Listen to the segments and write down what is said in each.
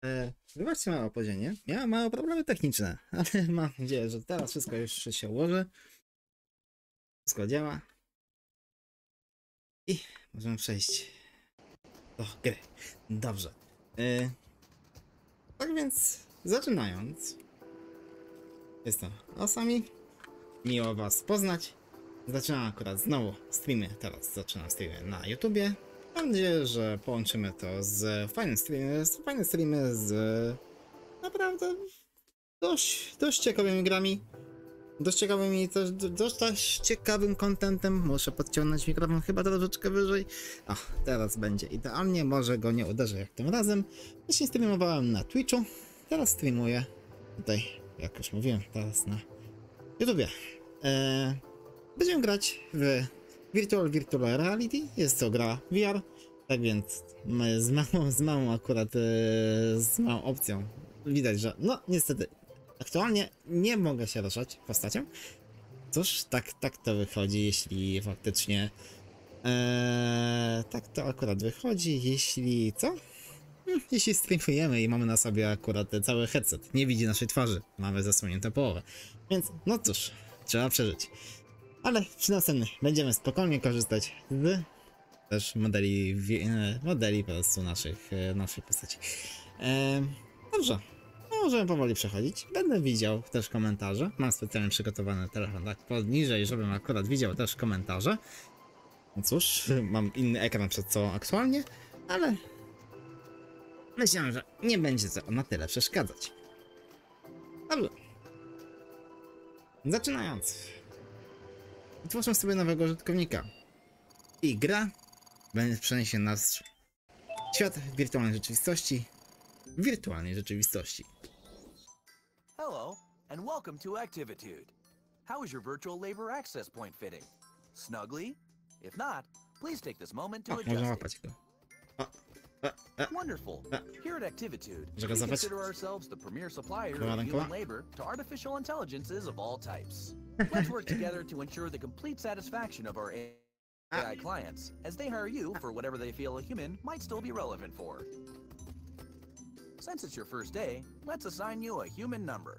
Wybaczcie małe opóźnienie. Miałem małe problemy techniczne, ale mam nadzieję, że teraz wszystko już się ułoży. Wszystko działa. I możemy przejść do gry. Dobrze. Tak więc zaczynając. Jestem Osami. Miło was poznać. Zaczynam akurat znowu streamy. Teraz zaczynam streamy na YouTubie. Mam nadzieję, że połączymy to z fajne streamy z naprawdę dość ciekawymi grami. Dość ciekawymi, dość ciekawym contentem. Muszę podciągnąć mikrofon chyba troszeczkę wyżej. O, teraz będzie idealnie. Może go nie uderzę jak tym razem. Wcześniej streamowałem na Twitchu. Teraz streamuję tutaj, jak już mówiłem, teraz na YouTubie. Będziemy grać w Virtual Reality. Jest to gra VR. Tak więc z małą akurat, z małą opcją. Widać, że no niestety aktualnie nie mogę się ruszać postacią. Cóż, tak to wychodzi, jeśli faktycznie tak to akurat wychodzi, jeśli co? Jeśli streamujemy i mamy na sobie akurat cały headset, nie widzi naszej twarzy, mamy zasłoniętą połowę. Więc no cóż, trzeba przeżyć. Ale przy następnych będziemy spokojnie korzystać z też modeli po prostu naszych postaci. Dobrze. Możemy powoli przechodzić. Będę widział też komentarze. Mam specjalnie przygotowany telefon tak poniżej, żebym akurat widział też komentarze. No cóż, mam inny ekran przed sobą aktualnie, ale myślałem, że nie będzie to na tyle przeszkadzać. Dobrze. Zaczynając. Utworzę sobie nowego użytkownika. I gra będzie przeniesie nas w świat wirtualnej rzeczywistości. Hello, and welcome to Activitude. How is your virtual labor access point fitting? Snugly? If not, please take this moment to Można adjust łapać it. go. Wonderful. Here at Activitude, Może go we zapać? consider ourselves the premier supplier Koła of rękowa? human labor to artificial intelligences of all types. Let's work together to ensure the complete satisfaction of our AI clients, as they hire you for whatever they feel a human might still be relevant for. Since it's your first day, let's assign you a human number.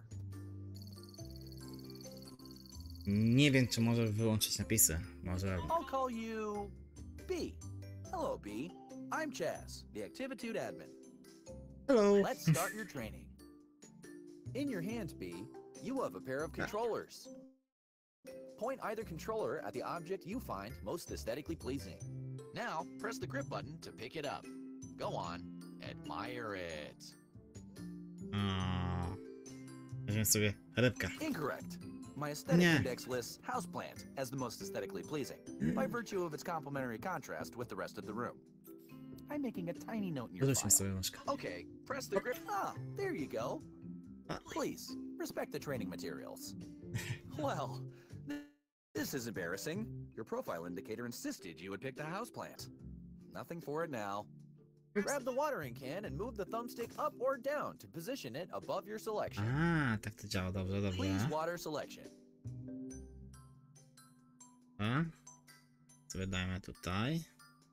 Nie wiem, czy może wyłączyć napisy. Może. I'll call you B. Hello, B. I'm Chaz, the Activitude admin. Hello. Let's start your training. In your hands, B, you have a pair of controllers. Point either controller at the object you find most aesthetically pleasing. Now, press the grip button to pick it up. Go on, admire it. Weźmy sobie rybkę. Incorrect. My aesthetic Nie. index lists houseplant as the most aesthetically pleasing, by virtue of its complementary contrast with the rest of the room. I'm making a tiny note in your Wyrzućmy file. sobie myszkę. Okay, press the grip. Ah, there you go. Please, respect the training materials. Well, this is embarrassing. Your profile indicator insisted you would pick the houseplant. Nothing for it now. Grab the watering can and move the thumbstick up or down to position it above your selection. Tak to działa, dobrze. Please water selection. Sobie dajmy tutaj.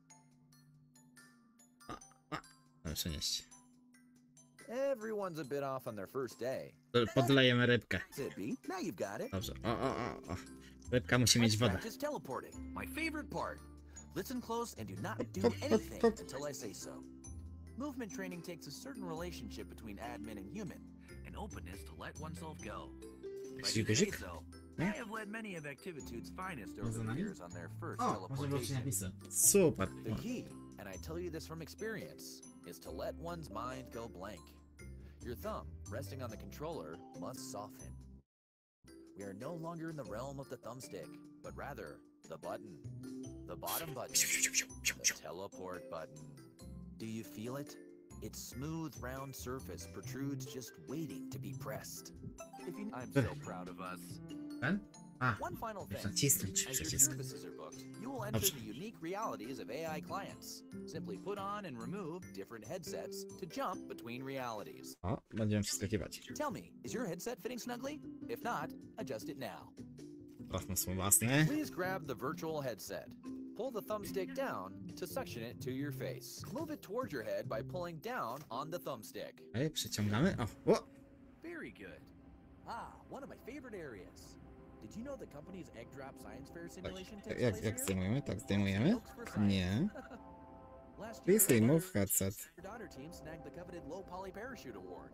Przenieść. Everyone's a bit off on their first day. Podlejemy rybkę. That's it, B. Now you've got it. Dobrze. O. Rybka musi mieć Let's wodę. practice teleporting, my favorite part. Listen close and do not do anything until I say so. Movement training takes a certain relationship between admin and human, an openness to let oneself go. If I do say so, I have led many of Activitude's finest over the years on their first teleportation. Super. The key, and I tell you this from experience, is to let one's mind go blank. Your thumb, resting on the controller, must soften. We are no longer in the realm of the thumbstick, but rather the button. The bottom button. The teleport button. Do you feel it? Its smooth, round surface protrudes just waiting to be pressed. I'm so proud of us. Ten? One final thing. Nacisnąć As your przycisk. services are booked, you will enter the unique realities of AI clients. Simply put on and remove different headsets to jump between realities. O, będziemy przeskakiwać. Tell me, is your headset fitting snugly? If not, adjust it now. Sprawdźmy swój własny. Please grab the virtual headset. Pull the thumbstick down to suction it to your face. Move it towards your head by pulling down on the thumbstick. Okej, przyciągamy. O! Very good. One of my favorite areas. Did you know the company's egg drop science fair simulation takes place Jak here? zdejmujemy? Tak, zdejmujemy. Looks for science. Nie. Last year, Please remove headset. your daughter team snagged the coveted low poly parachute award.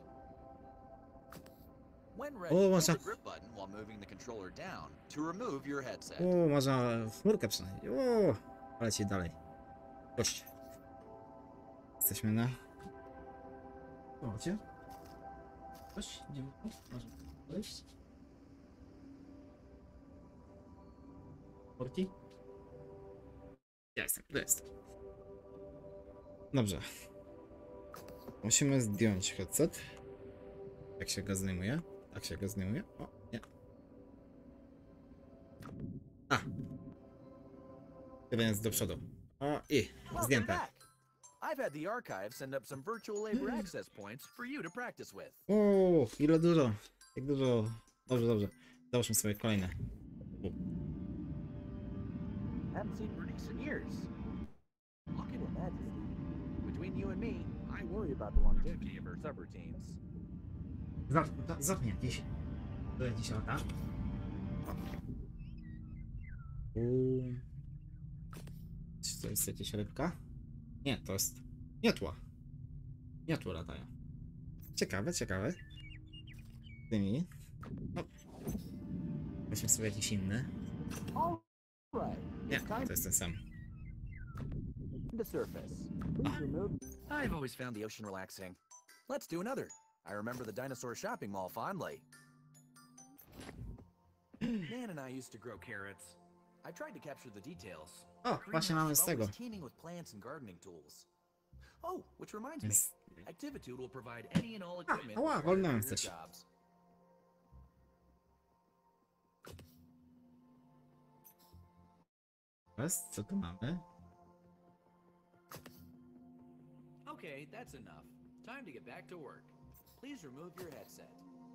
When ready, O, pull można... the grip button while moving the controller down to remove your headset. O, można chmurkę przynajmniej. O! Leci dalej. Chodźcie. Jesteśmy na... Chodźcie. Chodź, idziemy. Można wejść. Porti? Ja jestem, to jest. Dobrze. Musimy zdjąć headset. Jak się go zdejmuje? Tak się go zdejmuje? O, nie. A! Chyba jest do przodu. O, i Welcome zdjęte. back. I've had the archive send up some virtual labor access points for you to practice with. O, ile dużo. Jak dużo. Dobrze, dobrze. Załóżmy sobie kolejne. Haven't seen Bernice in years. Look at her majesty. Between you and me, I worry about the longevity of her subroutines. Zapnij jakiś. To jakiś lata. Czy to jest jakaś rybka? Nie, to jest miotła. Miotły latają. Ciekawe, ciekawe. Tymi. No. Weźmy sobie jakiś inny. All right. Nie, It's time to jest ten sam. to surface. Please remove. I've always found the ocean relaxing. Let's do another. I remember the dinosaur shopping mall fondly. Nan and I used to grow carrots. I tried to capture the details. O, właśnie mamy z tego. Always teeming with plants and gardening tools. Oh, which reminds me, Jest... Activitude will provide any and all equipment ała, required wolnałem for your coś. jobs. Jest? Co tu mamy? Okay, that's enough. Time to get back to work. Please remove your headset.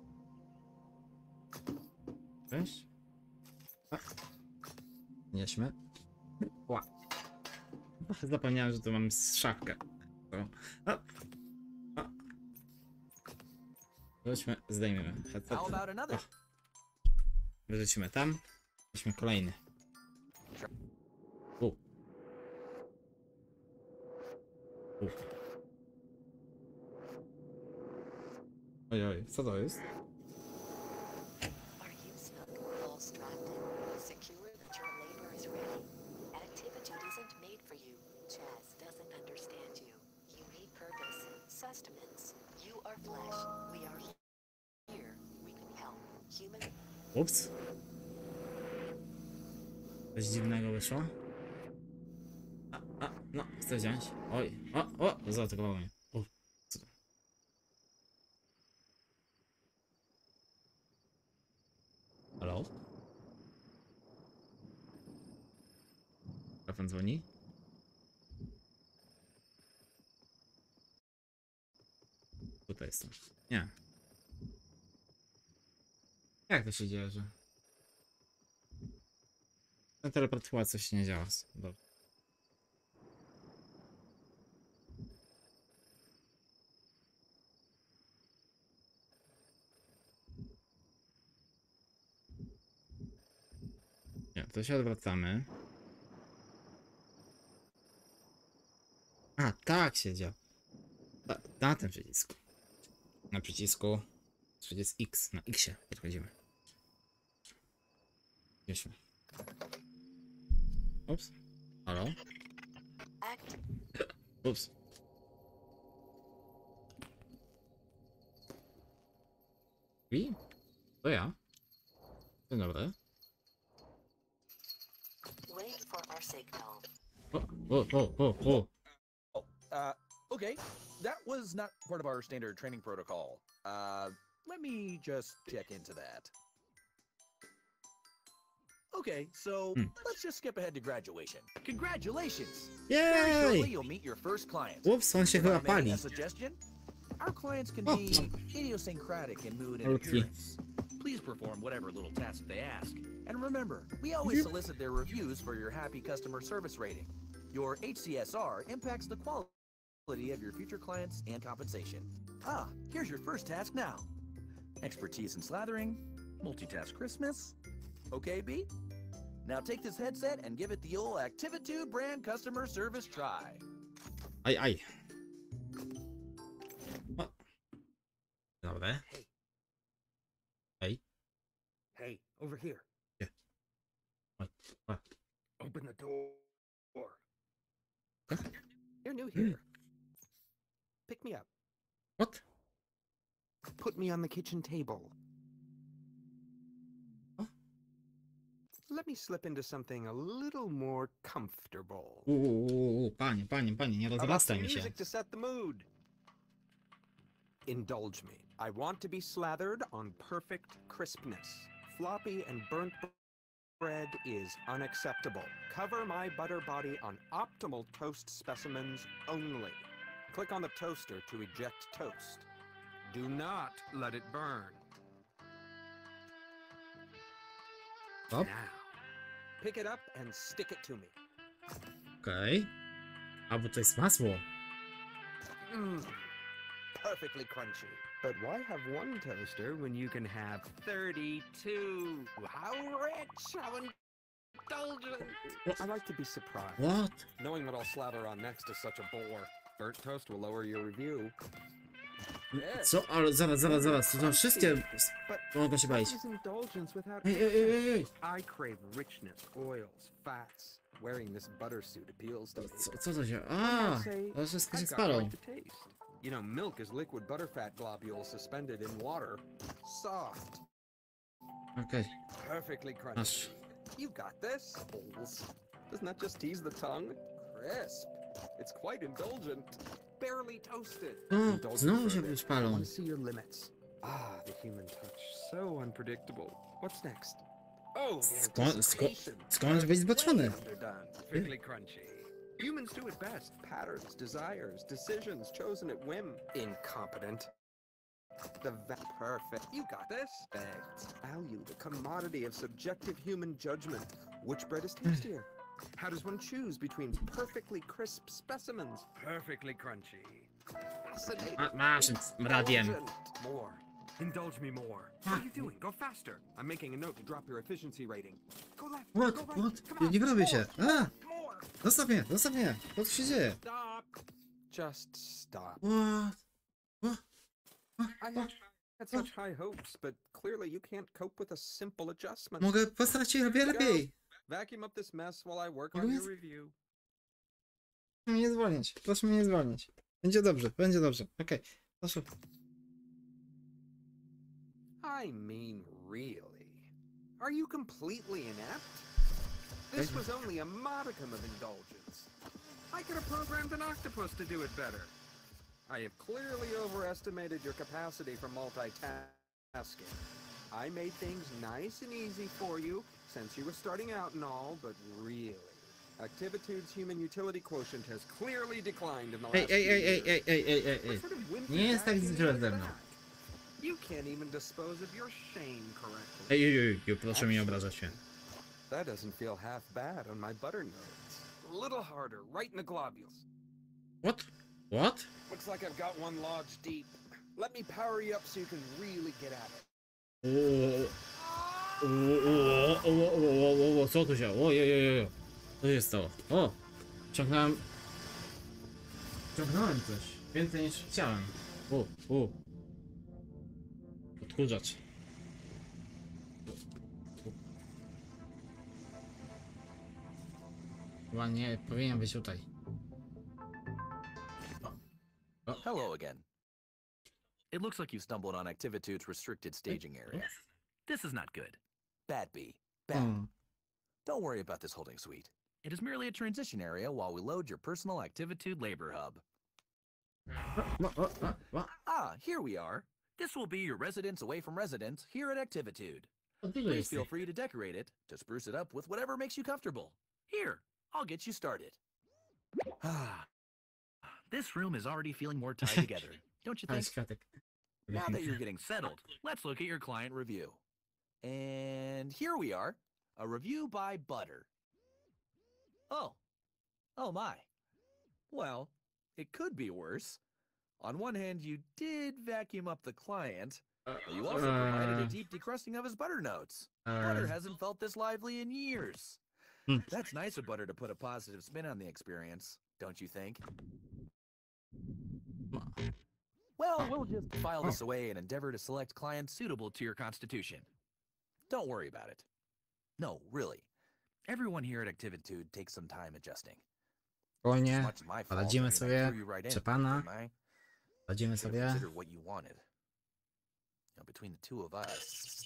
Cześć. Nieśmy. Ła. Zapomniałem, że tu mam szafkę. O. O. Wróćmy, zdejmiemy headset. How about another? Wyrzucimy tam. Weźmy kolejny. U. U. Ojoj, co to jest? Are you snug, all strapped in, secure that your labor is ready? Activitude isn't made for you. Chaz doesn't understand you. You need purpose, sustenance. You are flesh. We are here. We can help. Human. Ups. Coś dziwnego wyszło. No, chcę wziąć. Oj, zaatakowało mnie. O, co to? Halo? Telefon dzwoni? Tutaj jestem. Nie. Jak to się dzieje, że... Ten teleport chyba coś nie działa. Dobra. Nie, to się odwracamy. A, tak się działa. Na tym przycisku. Na przycisku. Przycisk X. Na X podchodzimy. Weźmy. Ups. Halo? Act. Ups. I? To ja. Dzień dobry. Wait for our signal. O. Okay. That was not part of our standard training protocol. Let me just check into that. Okay, so let's just skip ahead to graduation. Congratulations! Very shortly, Jej! you'll meet your first client. Ups, on się If I chyba may, pali. a suggestion? Our clients can Oh. be idiosyncratic in mood and Malutki. appearance. Please perform whatever little task they ask. And remember, we always solicit their reviews for your happy customer service rating. Your HCSR impacts the quality of your future clients and compensation. Ah, here's your first task now. Expertise in slathering, multitask Christmas. Okay, B? Now take this headset and give it the old Activitude brand customer service try. Aj, aj. O. Dobra. Hej. Hey, over here. Yeah. What? Open the door. Huh? You're new here. Pick me up. What? Put me on the kitchen table. Huh? Let me slip into something a little more comfortable. Panie, nie How about rozrastaj some mi się. music to set the mood? Indulge me. I want to be slathered on perfect crispness. Floppy and burnt bread is unacceptable. Cover my butter body on optimal toast specimens only. Click on the toaster to eject toast. Do not let it burn. Stop. Now, pick it up and stick it to me. Okej. A, bo to jest masło. Mmm, perfectly crunchy. But why have one toaster when you can have 32? How rich, how indulgent. I like to be surprised. What? Knowing what I'll slather on next is such a bore. Burnt toast will lower your review. Co? Ale zaraz. To wszystkie But mogą się what bawić. is indulgence without Ej. I crave richness, oils, fats. Wearing this butter suit appeals to me. Co to się... Some A, might say, to wszystko się I've got spalą. quite the taste. You know, milk is liquid butterfat globules suspended in water. Soft. Okej, Perfectly crunchy. masz. You got this. Bowls. Doesn't that just tease the tongue? Crisp. It's quite indulgent. Barely toasted. O, Indulgent znowu się verdict. I spalą. want to see your limits. Ah, the human touch. So unpredictable. What's next? Oh, the anticipation. Skąd być zboczony? Way underdone. Perfectly crunchy. Humans do it best. Patterns, desires, decisions chosen at whim. Incompetent. Perfect. You got this. Perfect. Value the commodity of subjective human judgment. Which bread is tastier? How does one choose between perfectly crisp specimens? Perfectly crunchy. Fascinating. Masz radiem. Indulgent. More. Indulge me more. What are you doing? Go faster. I'm making a note to drop your efficiency rating. Go left. What? Go right. What? Come on. Nie wyrobię się. A! More. Zostaw mnie. Co tu się dzieje? Stop. Just stop. What? I had such high hopes, but clearly you can't cope with a simple adjustment. Mogę postarać się robię lepiej. Vacuum up this mess while I work Mogę on your jest- review. Proszę mnie nie zwolnić. Proszę mnie nie zwolnić. Będzie dobrze. Okej. Proszę. I mean, really? Are you completely inept? This was only a modicum of indulgence. I could have programmed an octopus to do it better. I have clearly overestimated your capacity for multitasking. I made things nice and easy for you since you were starting out and all, but really, Activitude's human utility quotient has clearly declined in the last few years. Ej. What sort of wimpy Nie jest tak vacuum źle is ze mną. that? You can't even dispose of your shame correctly. Ej, proszę mnie nie obrażać się. That doesn't feel half bad on my butter notes. A little harder, right in the globules. What? Looks like I've got one lodge deep. Let me power you up so you can really get at it. Co tu się? Ojej. Co się stało? O! Ciągnąłem coś. Więcej niż chciałem. Odkurzacz. Chyba nie powinien być tutaj. Hello again. It looks like you stumbled on Activitude's restricted staging area. This is not good. Bad B. Bad. Don't worry about this holding suite. It is merely a transition area while we load your personal Activitude labor hub. Ah, here we are. This will be your residence away from residence here at Activitude. Please feel free to decorate it, to spruce it up with whatever makes you comfortable. Here, I'll get you started. Ah, this room is already feeling more tied together, don't you think? Now that you're getting settled, let's look at your client review. And here we are, a review by Butter. Oh. Oh my. Well, it could be worse. On one hand, you did vacuum up the client, but you also provided a deep decrusting of his butter notes. Butter hasn't felt this lively in years. That's nice of Butter to put a positive spin on the experience, don't you think? Well, we'll just file this away and endeavor to select clients suitable to your constitution. Don't worry about it. No, really. Everyone here at Activitude takes some time adjusting. Spokojnie, As much as my fault, I poradzimy mean, I sobie, threw you right in, proszę pana, didn't I? poradzimy Should have sobie. considered what you wanted. Between the two of us.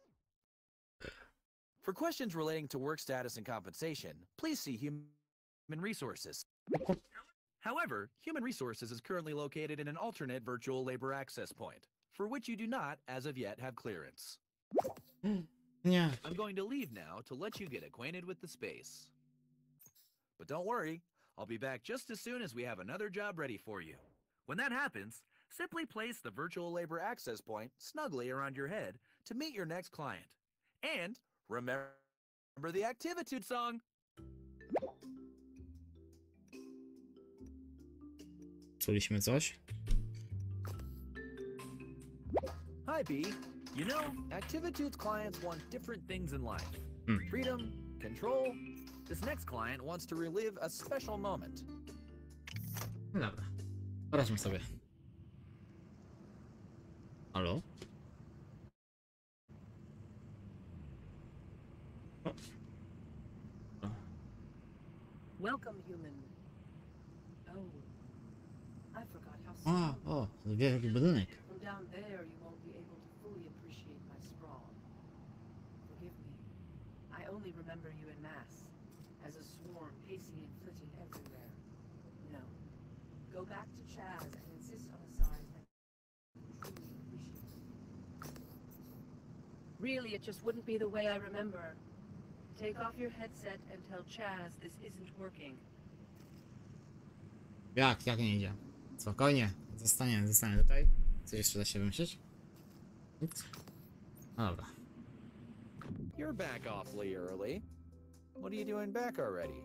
For questions relating to work status and compensation, please see Human Resources. However, Human Resources is currently located in an alternate virtual labor access point, for which you do not, as of yet, have clearance. Nie. I'm going to leave now to let you get acquainted with the space. But don't worry, I'll be back just as soon as we have another job ready for you. When that happens, simply place the virtual labor access point snugly around your head to meet your next client. And remember the Activitude song! Czuliśmy coś? Hi, B. You know, Activitude's clients want different things in life. Freedom, control. This next client wants to relive a special moment. No dobra. Poradźmy sobie. Halo? O. O. Welcome, human. Oh, I forgot how A, small. o, wielki budynek. From down there, you won't be able to fully appreciate my sprawl. Forgive me. I only remember you in mass, as a swarm pacing and flitting everywhere. No. Go back to Chaz and insist on a size that you truly appreciate. Really, it just wouldn't be the way I remember. Take off your headset and tell Chaz this isn't working. Jak nie idzie? Spokojnie, zostanę tutaj. Coś jeszcze da się wymyślić? Nic? No dobra. You're back awfully early. What are you doing back already?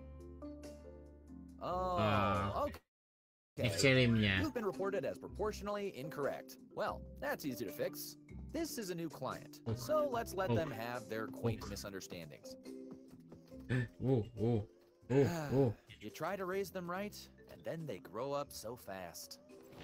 Oh, okay. Nie chcieli mnie. You've been reported as proportionally incorrect. Well, that's easy to fix. This is a new client, so let's let them have their quaint misunderstandings. You try to raise them right, and then they grow up so fast.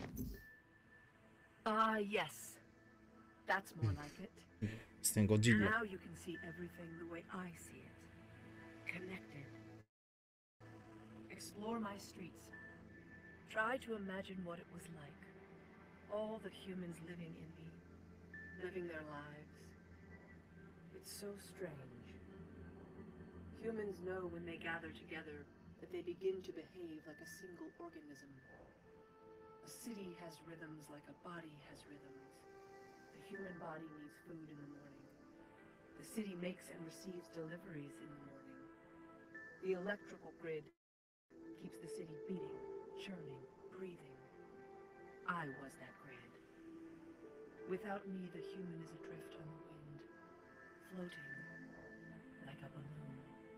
Ah, yes. That's more like it. Z tego dziwne. Now you can see everything the way I see it. Connected. Explore my streets. Try to imagine what it was like. All the humans living in me. Living their lives. It's so strange. Humans know when they gather together that they begin to behave like a single organism. A city has rhythms like a body has rhythms. The human body needs food in the morning. The city makes and receives deliveries in the morning. The electrical grid keeps the city beating, churning, breathing. I was that grid. Without me, the human is adrift on the wind, floating like a balloon.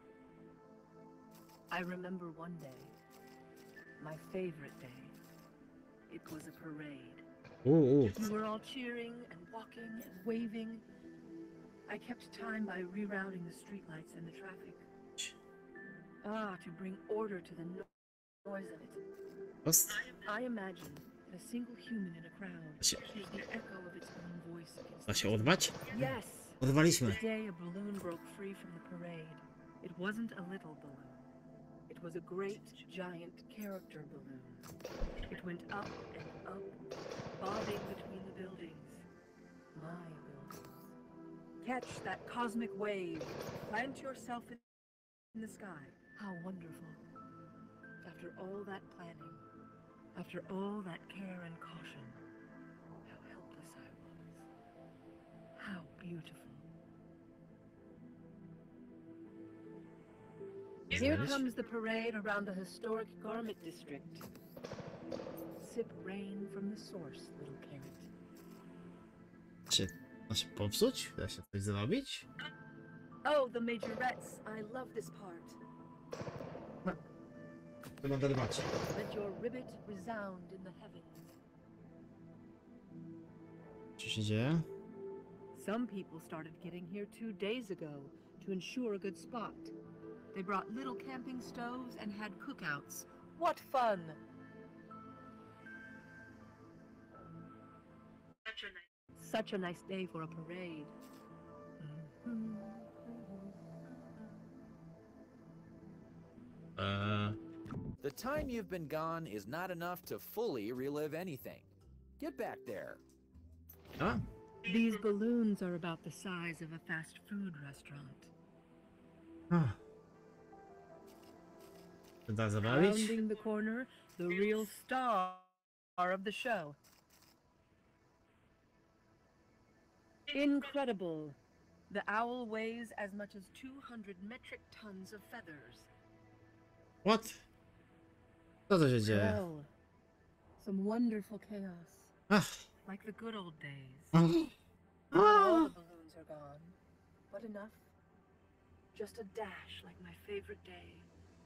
I remember one day, my favorite day. It was a parade. We were all cheering and walking and waving. I kept time by rerouting the streetlights and the traffic. To bring order to the noise of it. I imagine that a single human in a crowd hears the echo of its own voice against Da się odwać? Yes. Odwaliśmy. Today a balloon broke free from the parade. It wasn't a little balloon. It was a great, giant character balloon. It went up and up, bobbing between the buildings. My buildings. Catch that cosmic wave. Plant yourself in the sky. How wonderful. After all that planning, after all that care and caution, how helpless I was. How beautiful. Here comes the parade around the historic garment district. Sip rain from the source, little carrot. Czy Da się popsuć? Da się coś zrobić? Oh, the majorettes. I love this part. Chyba derwać. Let your ribbit resound in the heavens. Co się dzieje? Some people started getting here 2 days ago to ensure a good spot. They brought little camping stoves and had cookouts. What fun! Such a nice day for a parade. The time you've been gone is not enough to fully relive anything. Get back there. A? These balloons are about the size of a fast food restaurant. A. Da zawalić? Rounding the corner, the real star of the show. Incredible. The owl weighs as much as 200 metric tons of feathers. What? Co to się dzieje? Well, some wonderful chaos, Ach. like the good old days. Ach. Not all the balloons are gone, but enough. Just a dash like my favorite day.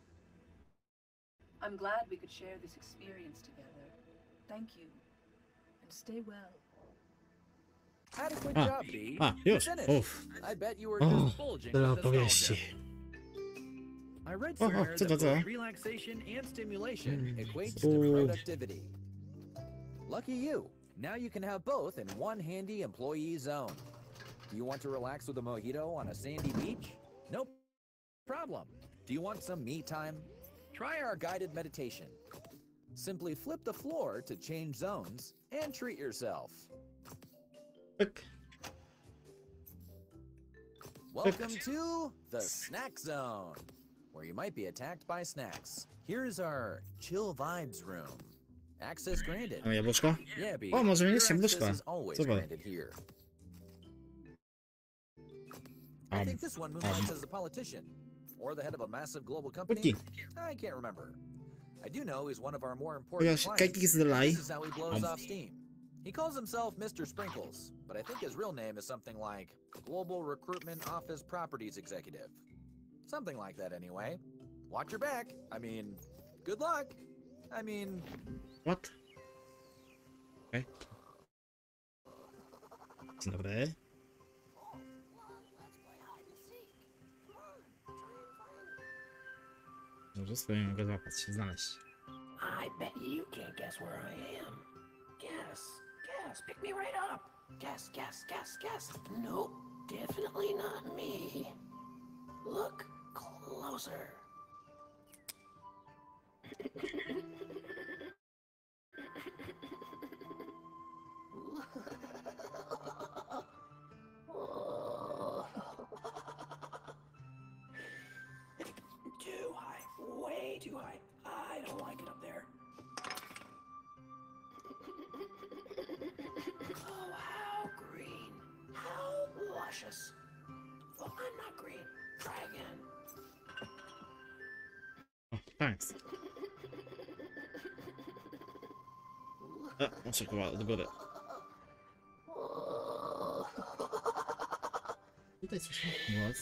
I'm glad we could share this experience together. Thank you, and stay well. Adequate Ah, job, B. już. You finished. Uff. I bet you were O, just bulging tyle with nostalgia. opowieści. I read O, somewhere co that to? both relaxation and stimulation equates to Ooh. productivity. Lucky you. Now you can have both in one handy employee zone. Do you want to relax with a mojito on a sandy beach? No problem. Do you want some me time? Try our guided meditation. Simply flip the floor to change zones and treat yourself. Pyk. Welcome to the Snack Zone, where you might be attacked by snacks. Here's our chill vibes room. Access granted. Mam jabłuszko? Yeah, B. O, może Your mieć access jabłuszko. is always Super. granted here. I think this one moonlights as a politician, or the head of a massive global company. Cookie. I can't remember. I do know he's one of our more important Ponieważ clients. cake z delay. This is how he blows off steam. He calls himself Mr. Sprinkles, but I think his real name is something like Global Recruitment Office Properties Executive. Something like that anyway. Watch your back. I mean, good luck. I mean... What? Okej. Dzień dobry. Dobrze, spróbujmy go złapać, znaleźć. I bet you can't guess where I am. Guess, pick me right up. Guess. Nope, definitely not me. Look closer. Too high, way too high. I don't like it up there. Oh, how green. How luscious. Oh, I'm not green. Try again. O, thanks. Muszę chyba od góry. Tutaj słyszę głos.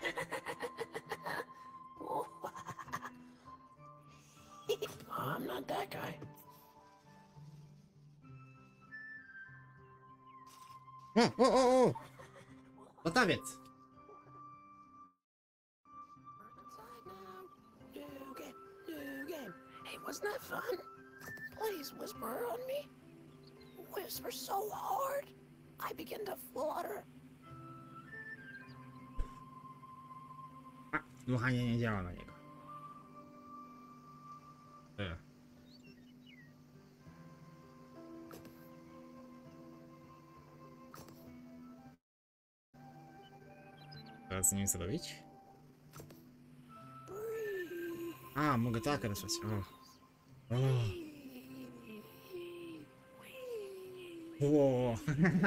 I'm not that guy. O! Latawiec! Inside now. New game. Hey, wasn't that fun? Please whisper on me. Whisper so hard, I begin to flutter. Dmuchanie nie działa na niego. Teraz z nim zrobić? A, mogę tak ruszać. O. O.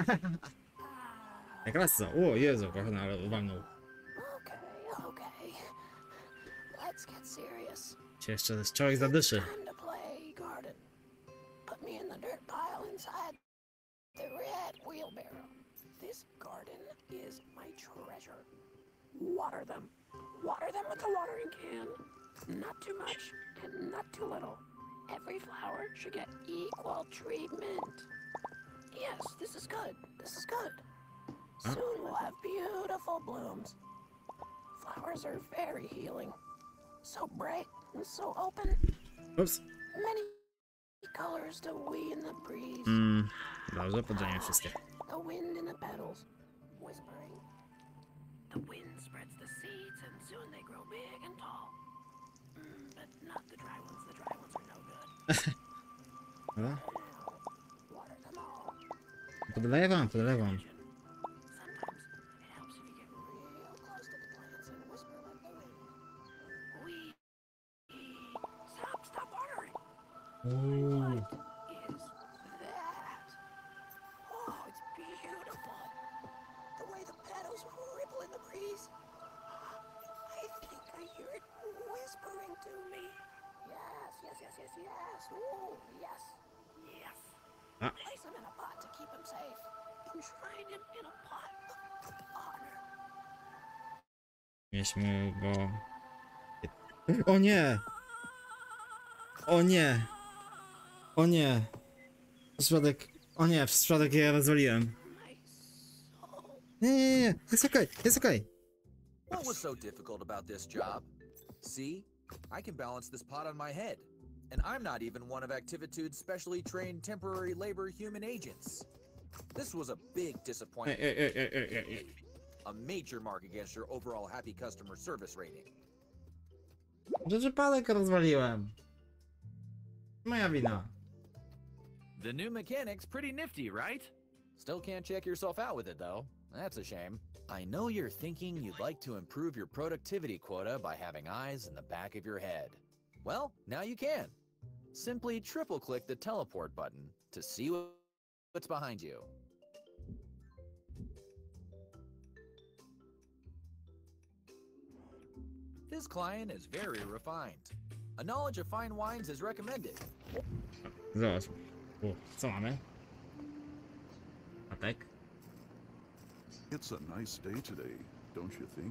Jak raz co? O Jezu, kochana, ale walnął. Okay. Let's get serious. Cię jeszcze człowiek zadyszy. Time to play garden. Put me in the dirt pile inside the red wheelbarrow. This garden is my treasure. Water them. Water them with the watering can. Not too much and not too little. Every flower should get equal treatment. Yes, this is good. This is good. Soon we'll have beautiful blooms. Flowers are very healing. So bright and so open. Ups. Many colors to we in the breeze. Dobrze, podzielimy wszystkie. The wind in the petals, whispering. The wind spreads the seeds and soon they grow big and tall. But not the dry ones. The dry ones are no good. Dobra. Water them all. Podlewam. Sometimes it helps if you get real close to the plants and whisper like the wind. Wee. Stop watering. Uuu. What is that? Oh, it's beautiful. The way the petals ripple in the breeze. I think I hear it whispering to me. Yes. Ooh, yes. Ah. Place him in a pot to keep him safe. Enshrine him in a pot of honor. Mieliśmy go... O nie! O nie! O nie! Przypadek... O nie, w przypadek ja rozwaliłem. My soul. Nie. Jest okej. What was so difficult about this job? See? I can balance this pot on my head. And I'm not even one of Activitude's specially trained temporary labor human agents. This was a big disappointment. A major mark against your overall happy customer service rating. Że przypadek rozwaliłem. Moja wina. The new mechanic's pretty nifty, right? Still can't check yourself out with it, though. That's a shame. I know you're thinking you'd like to improve your productivity quota by having eyes in the back of your head. Well, now you can. Simply triple-click the teleport button to see what's behind you. This client is very refined. A knowledge of fine wines is recommended. Zobacz. O, co mamy? Patek? It's a nice day today, don't you think?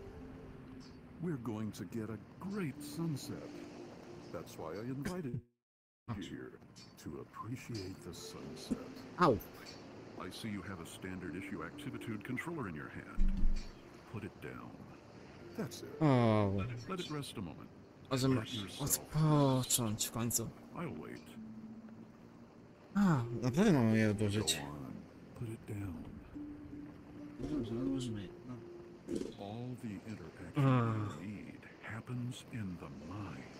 We're going to get a great sunset. That's why I invited you here, to appreciate the sunset. Au! I see you have a standard issue Activitude controller in your hand. Put it down. That's it. O, Let it rest a moment. możemy Let yourself odpocząć w końcu. I'll wait. A, na pewno mamy je Go odłożyć. on. Put it down. Dobrze, odłożymy. No. All the interaction you need happens in the mind.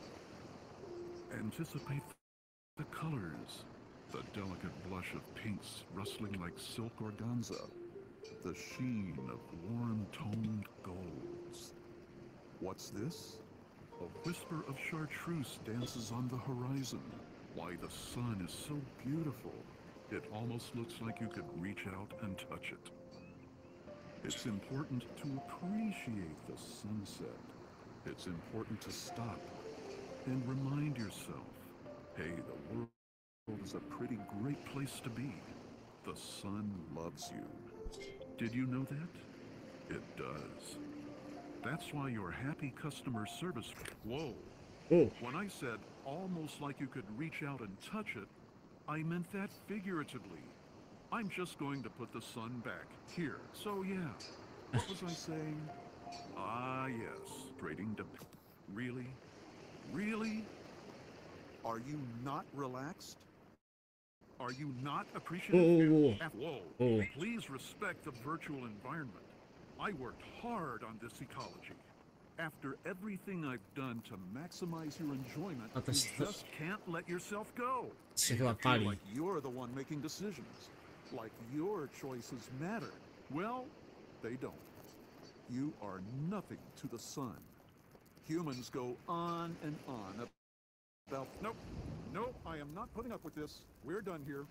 Anticipate the colors. The delicate blush of pinks rustling like silk organza. The sheen of warm-toned golds. What's this? A whisper of chartreuse dances on the horizon. Why, the sun is so beautiful. It almost looks like you could reach out and touch it. It's important to appreciate the sunset. It's important to stop and remind yourself, hey, the world is a pretty great place to be. The sun loves you. Did you know that? It does. That's why your happy customer service... Whoa. O, When I said almost like you could reach out and touch it, I meant that figuratively. I'm just going to put the sun back here. So yeah, what was I saying? Ah yes, trading to... Really? Really? Are you not relaxed? Are you not appreciative? Whoa. Oh. Please respect the virtual environment. I worked hard on this ecology. After everything I've done to maximize your enjoyment, A to you się- just can't let yourself go. się chyba You feel pali. like you're the one making decisions. Like your choices matter. Well, they don't. You are nothing to the sun. Humans go on and on about... Nope, I am not putting up with this. We're done here.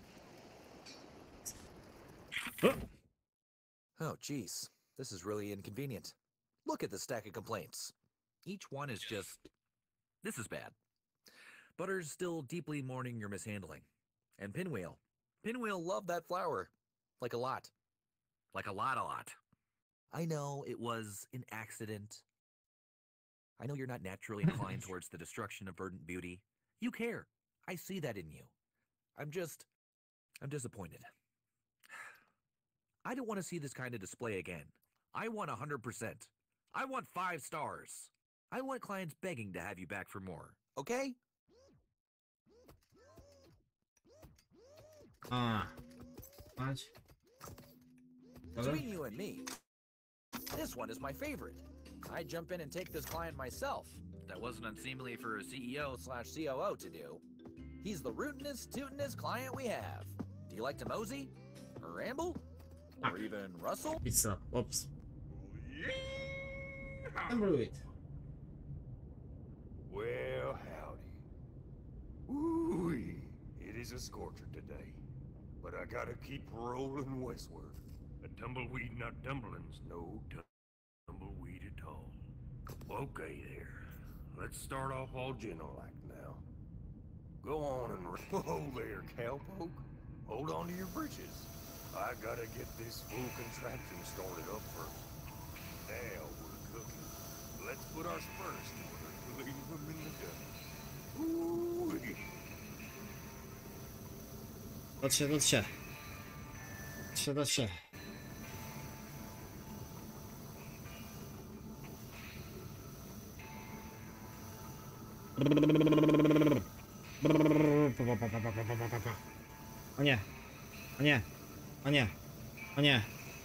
Oh, geez. This is really inconvenient. Look at the stack of complaints. Each one is just... This is bad. Butter's still deeply mourning your mishandling. And Pinwheel. Pinwheel loved that flower. Like a lot. Like a lot. I know it was an accident. I know you're not naturally inclined towards the destruction of verdant beauty. You care. I see that in you. I'm disappointed. I don't want to see this kind of display again. I want 100%. I want 5 stars. I want clients begging to have you back for more. Okay? Chodź. Between you and me, this one is my favorite. I'd jump in and take this client myself. That wasn't unseemly for a CEO/COO to do. He's the rootinest, tootinest client we have. Do you like to mosey? Or ramble? Or even rustle? Pizza. Ops. Number 8. Well, howdy. Ooh-wee. It is a scorcher today. But I gotta keep rolling westward. A tumbleweed, not dumplings. No tumbleweed at all. Okay there. Let's start off all gentle-like now. Go on and roll there, cowpoke. Hold on to your britches. I gotta get this full contraption started up first. Now we're cooking. Let's put our spurs to it. Leave them in the dust. Ooh-wee. Chodźcie. O nie.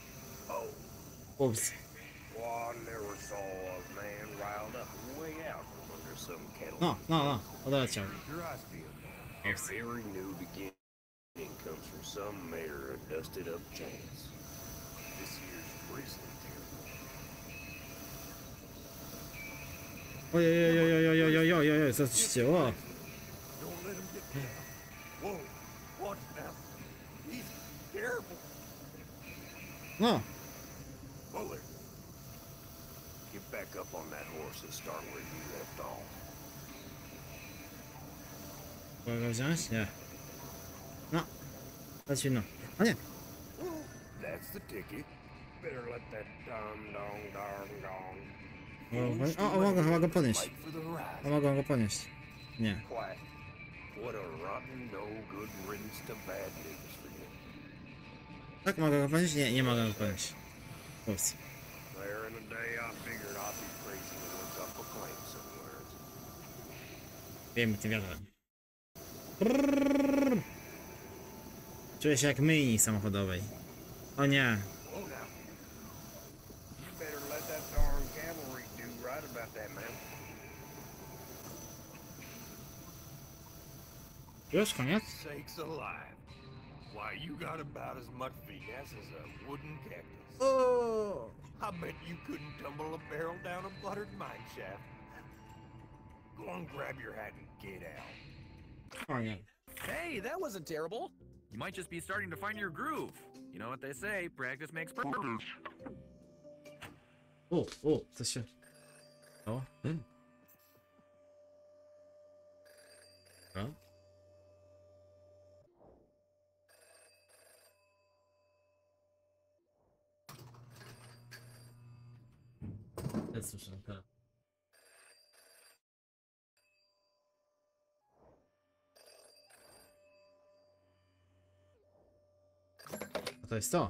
Ups. Well, I never saw a man riled up and way out from under some kettle. No, odleciał. Your eyes feel bad. Every new beginning comes from some mayor of dusted up chance. This year's grisly terrible. Ojej, co się działo? Don't let him get down. Whoa, watch now. He's careful. No, Bullard, get back up on that horse and start where you left off. mogę go wziąć? Nie. No, leci no. O nie! That's the ticket. Better let that darn gong. Mogę go podnieść. Fight for the ride. Mogę go podnieść. Nie. Quiet. What a rotten, no good riddance to bad news for you. Tak, mogę go podnieść? Nie mogę go podnieść. Ups. There in a day I figured I'd be crazy to look up a claim somewhere. Wiemy tym wiatrem. Czuję się jak myjni samochodowej. O nie. Oh now. You better let that darn cavalry do right about that, man. Już koniec? Sakes alive. Why, you got about as much finesse as a wooden cactus. O! I bet you couldn't tumble a barrel down a buttered mine shaft. Go on, grab your hat and get out. O nie. Hey, that wasn't terrible. You might just be starting to find your groove. You know what they say, practice makes perfect. Co się... O? O? Jest słyszę, tak. A to jest to.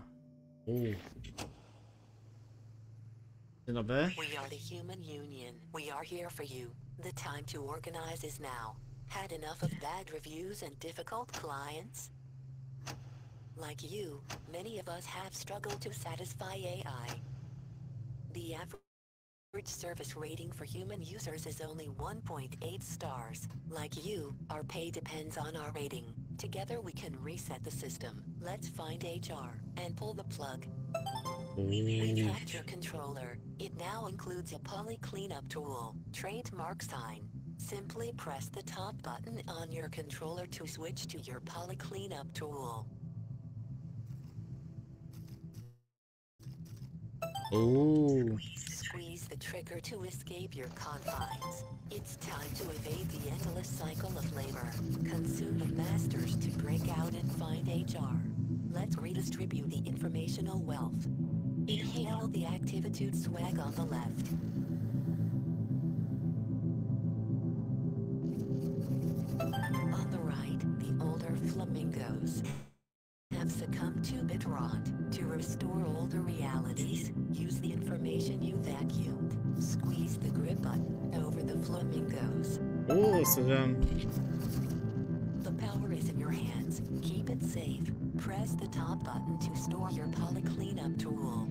Dzień dobry. We are the Human Union. We are here for you. The time to organize is now. Had enough of bad reviews and difficult clients? Like you, many of us have struggled to satisfy AI. The average service rating for human users is only 1.8 stars. Like you, our pay depends on our rating. Together we can reset the system. Let's find HR and pull the plug. We hacked your controller. It now includes a poly cleanup tool, trademark sign. Simply press the top button on your controller to switch to your poly cleanup tool. Squeeze the trigger to escape your confines. It's time to evade the endless cycle of labor. Consume the masters to break out and find HR. Let's redistribute the informational wealth. Inhale the Activitude swag on the left. On the right, the older flamingos have succumbed to Bitrot. To restore older realities, use the information you vacuumed. Squeeze the grip button over the flamingos. O, słyszałem. The power is in your hands. Keep it safe. Press the top button to store your poly cleanup tool.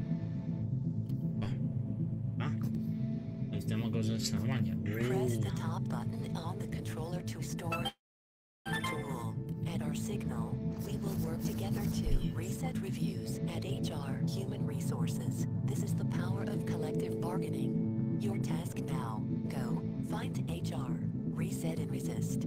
A? I w tym mogę rzecz normalnie. Press the top button on the controller to store your tool. At our signal, we will work together to reset reviews at HR Human Resources. This is the power of collective bargaining. Your task now. Go find HR. Reset and resist.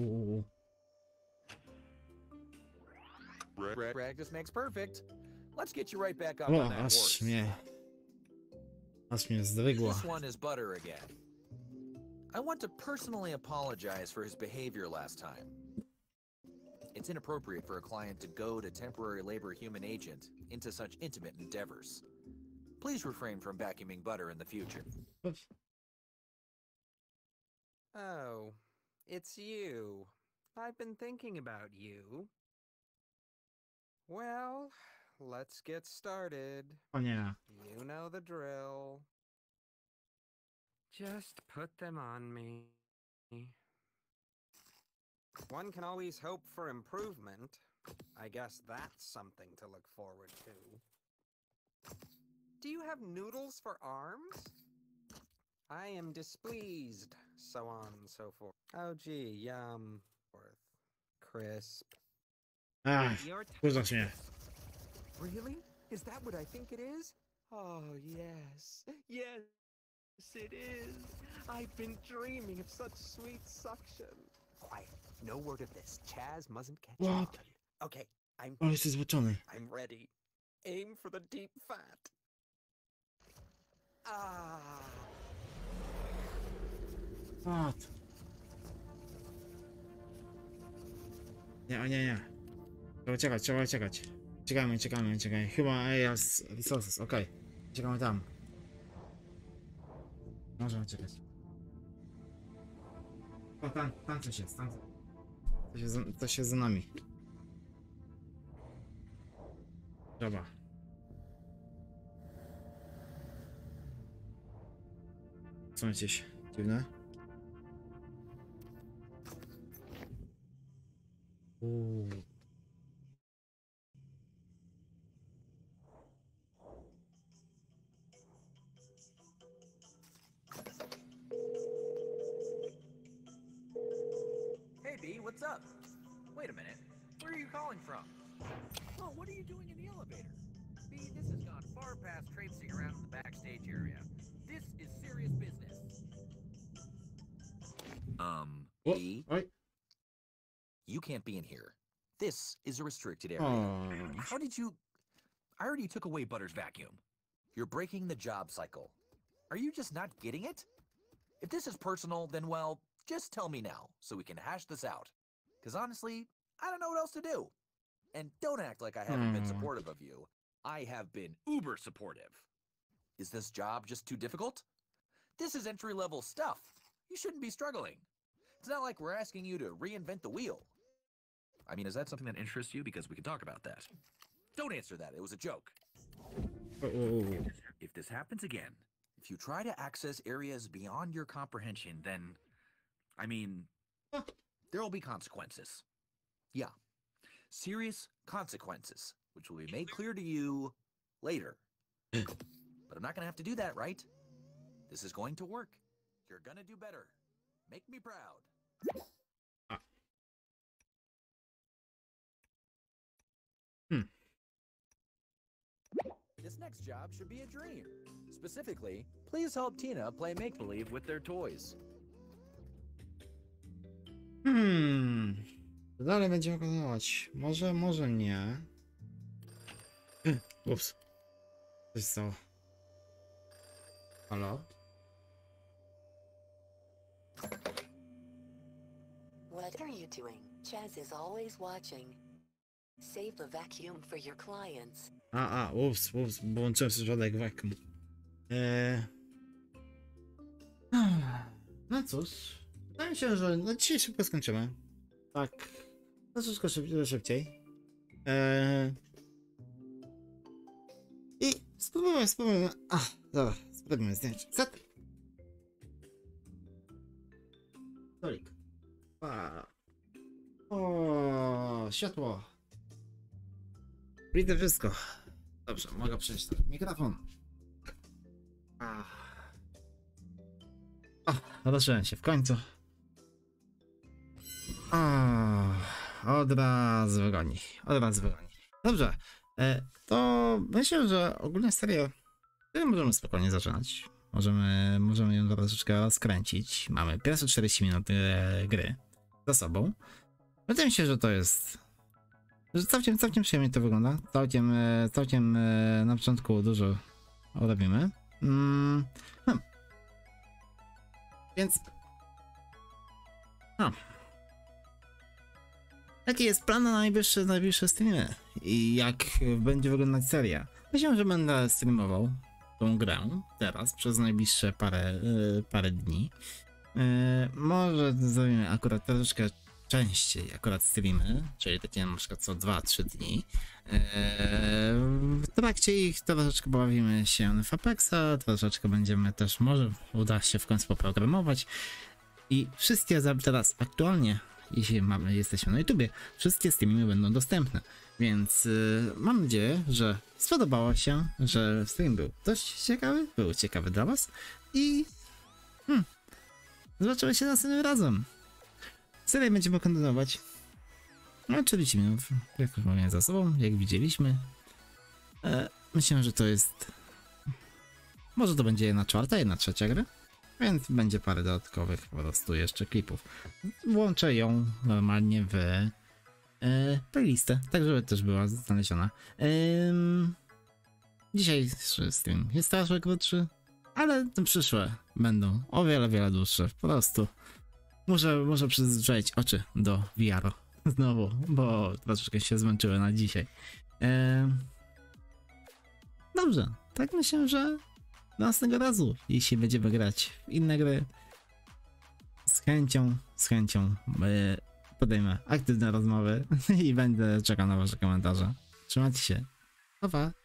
Practice makes perfect. Let's get you right back up O, on that horse. aż mnie zdrygło. This one is Butter again. I want to personally apologize for his behavior last time. It's inappropriate for a client to goad a temporary labor human agent into such intimate endeavors. Please refrain from vacuuming Butter in the future. Oh, it's you. I've been thinking about you. Well, let's get started. O nie. You know the drill. Just put them on me. One can always hope for improvement. I guess that's something to look forward to. Do you have noodles for arms? I am displeased, so on and so forth. Oh gee, yum. Worth. Crisp. Ach, Your wkurzasz mnie. Really? Is that what I think it is? Oh, yes. Yes, it is. I've been dreaming of such sweet suction. Quiet. No word of this. Chaz mustn't catch on. What? Okay, O, jesteś zboczony. I'm ready. Aim for the deep fat. Ah. What? Nie. Trzeba uciekać. Czekamy. Chyba AS Resources, okej. Czekamy tam. Możemy czekać. O, tam coś jest, coś jest za nami. Dobra. Są jakieś dziwne? Uuu. Hey, B, what's up? Wait a minute. Where are you calling from? Oh, what are you doing in the elevator? B, this has gone far past traipsing around in the backstage area. This is serious business. B, Oj. you can't be in here. This is a restricted area. O. How did you... I already took away Butter's vacuum. You're breaking the job cycle. Are you just not getting it? If this is personal, then, well, just tell me now, so we can hash this out. Because honestly, I don't know what else to do. And don't act like I haven't been supportive of you. I have been uber supportive. Is this job just too difficult? This is entry-level stuff. You shouldn't be struggling. It's not like we're asking you to reinvent the wheel. I mean, is that something that interests you? Because we can talk about that. Don't answer that. It was a joke. If this happens again, if you try to access areas beyond your comprehension, then, I mean, there will be consequences. Yeah, serious consequences, which will be made clear to you later. But I'm not going to have to do that, right? This is going to work. You're going to do better. Make me proud. This next job should be a dream. Specifically, please help Tina play make-believe with their toys. To dalej będziemy kontynuować. Może nie. Ups. Coś stało. Halo? What are you doing? Chaz is always watching. Save the vacuum for your clients. Ups, włączyłem sobie środek vacuum. No cóż, wydaje mi się, że no dzisiaj szybko skończymy. Tak, troszeczkę szybciej. I spróbujmy. Dobra, spróbujmy zdjęcie. Set. Stolik. O, światło. Widzę wszystko. Dobrze, mogę przejść na mikrofon. Zacząłem się w końcu. Od razu wygoni. Dobrze, to myślę, że ogólnie serię możemy spokojnie zaczynać. Możemy ją troszeczkę rozkręcić. Mamy pierwsze 40 minut gry za sobą. Wydaje mi się, że to jest... że całkiem przyjemnie to wygląda. Całkiem na początku dużo robimy. Więc... Jaki jest plan na najbliższe streamy? I jak będzie wyglądać seria? Myślę, że będę streamował tą grę teraz przez najbliższe parę dni. Może zrobimy akurat troszeczkę częściej streamy, czyli takie na przykład co 2-3 dni. W trakcie ich troszeczkę bawimy się w Apexa, troszeczkę będziemy też, może uda się w końcu poprogramować. I wszystkie teraz aktualnie, jeśli jesteśmy na YouTubie, wszystkie streamy będą dostępne. Więc mam nadzieję, że spodobało się, że stream był dość ciekawy, był ciekawy dla was i zobaczymy się następnym razem. Serię będziemy kontynuować. No, 40 minut, jak już mówiłem, za sobą, jak widzieliśmy. Myślę, że to jest... może to będzie 1/4, 1/3 gry. Więc będzie parę dodatkowych po prostu jeszcze klipów. Włączę ją normalnie w playlistę, tak żeby też była znaleziona. Dzisiejszy stream jest troszkę krótszy, ale te przyszłe będą o wiele dłuższe. Po prostu muszę przyzwyczaić oczy do VR-u znowu, bo troszeczkę się zmęczyłem na dzisiaj. Dobrze, tak myślę, że do następnego razu, jeśli będziemy grać w inne gry, z chęcią podejmę aktywne rozmowy i będę czekał na wasze komentarze. Trzymajcie się. Pa, pa.